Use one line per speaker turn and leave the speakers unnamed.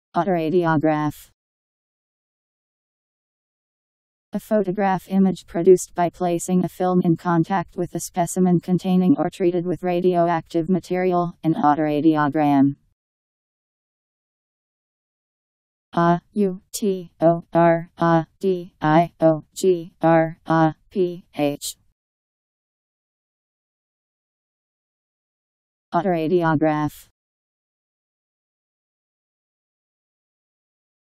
Autoradiograph. A photograph image produced by placing a film in contact with a specimen containing or treated with radioactive material, an autoradiogram. Autoradiograph. Autoradiograph.